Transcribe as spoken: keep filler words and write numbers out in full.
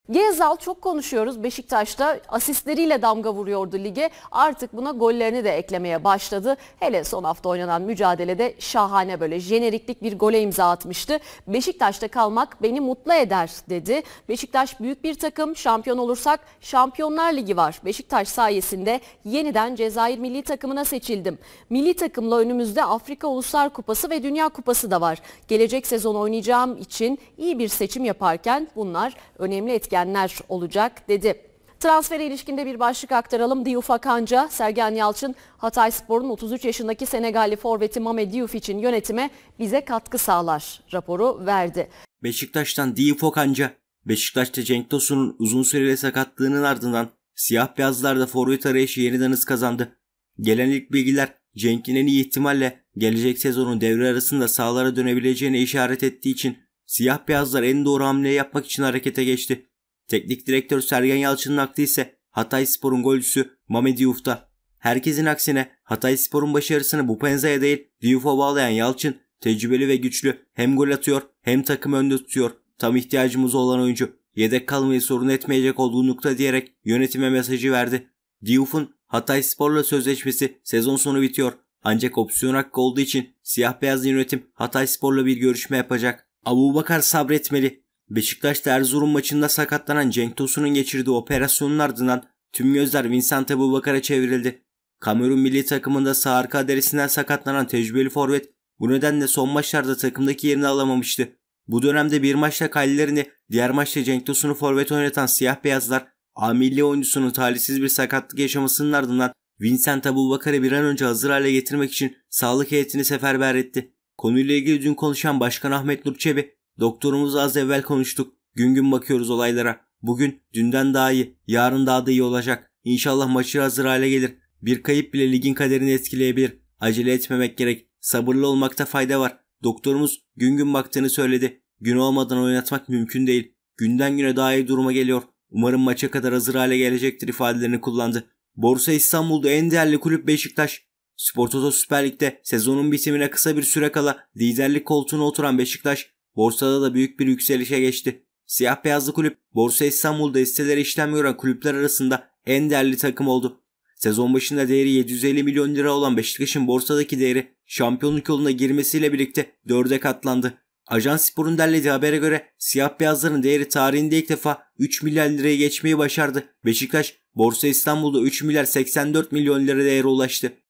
Gezal çok konuşuyoruz. Beşiktaş'ta asistleriyle damga vuruyordu lige. Artık buna gollerini de eklemeye başladı. Hele son hafta oynanan mücadelede şahane böyle jeneriklik bir gole imza atmıştı. Beşiktaş'ta kalmak beni mutlu eder dedi. Beşiktaş büyük bir takım. Şampiyon olursak Şampiyonlar Ligi var. Beşiktaş sayesinde yeniden Cezayir milli takımına seçildim. Milli takımla önümüzde Afrika Uluslar Kupası ve Dünya Kupası da var. Gelecek sezon oynayacağım için iyi bir seçim yaparken bunlar önemli etkenler olacak dedi. Transfere ilişkinde bir başlık aktaralım. Diouf Akanca, Sergen Yalçın, Hatayspor'un otuz üç yaşındaki Senegalli forveti Mame Diouf için yönetime bize katkı sağlar raporu verdi. Beşiktaş'tan Diouf Akanca, Beşiktaş'ta Cenk Tosun'un uzun süreli sakatlığının ardından siyah beyazlarda forvet arayışı yeniden hız kazandı. Gelen ilk bilgiler Cenk'in en iyi ihtimalle gelecek sezonun devre arasında sahalara dönebileceğine işaret ettiği için siyah beyazlar en doğru hamleyi yapmak için harekete geçti. Teknik direktör Sergen Yalçın'ın aklı ise Hatayspor'un golcüsü Mame Diouf'ta. Herkesin aksine Hatayspor'un başarısını Bupenza'ya değil Diouf'a bağlayan Yalçın tecrübeli ve güçlü, hem gol atıyor hem takım önde tutuyor. Tam ihtiyacımız olan oyuncu, yedek kalmayı sorun etmeyecek olgunlukta diyerek yönetime mesajı verdi. Diouf'un Hatayspor'la sözleşmesi sezon sonu bitiyor. Ancak opsiyon hakkı olduğu için siyah beyazlı yönetim Hatayspor'la bir görüşme yapacak. Abubakar sabretmeli. Beşiktaş'ta Erzurum maçında sakatlanan Cenk Tosun'un geçirdiği operasyonun ardından tüm gözler Vincent Abubakar'a çevrildi. Kamerun milli takımında sağ arka derisinden sakatlanan tecrübeli forvet bu nedenle son maçlarda takımdaki yerini alamamıştı. Bu dönemde bir maçta kalelerini, diğer maçta Cenk Tosun'u forvet oynatan siyah beyazlar A milli oyuncusunun talihsiz bir sakatlık yaşamasının ardından Vincent Abubakar'ı bir an önce hazır hale getirmek için sağlık heyetini seferber etti. Konuyla ilgili dün konuşan Başkan Ahmet Nur Çebi, doktorumuzla az evvel konuştuk. Gün gün bakıyoruz olaylara. Bugün dünden daha iyi, yarın daha da iyi olacak. İnşallah maçı hazır hale gelir. Bir kayıp bile ligin kaderini etkileyebilir. Acele etmemek gerek. Sabırlı olmakta fayda var. Doktorumuz gün gün baktığını söyledi. Gün olmadan oynatmak mümkün değil. Günden güne daha iyi duruma geliyor. Umarım maça kadar hazır hale gelecektir ifadelerini kullandı. Borsa İstanbul'da en değerli kulüp Beşiktaş. Spor Toto Süper Lig'de sezonun bitimine kısa bir süre kala liderlik koltuğuna oturan Beşiktaş, borsada da büyük bir yükselişe geçti. Siyah beyazlı kulüp, Borsa İstanbul'da hisseleri işlem gören kulüpler arasında en değerli takım oldu. Sezon başında değeri yedi yüz elli milyon lira olan Beşiktaş'ın borsadaki değeri şampiyonluk yoluna girmesiyle birlikte dörde katlandı. Ajans Spor'un derlediği habere göre siyah beyazların değeri tarihinde ilk defa üç milyar lirayı geçmeyi başardı. Beşiktaş, Borsa İstanbul'da üç milyar seksen dört milyon lira değere ulaştı.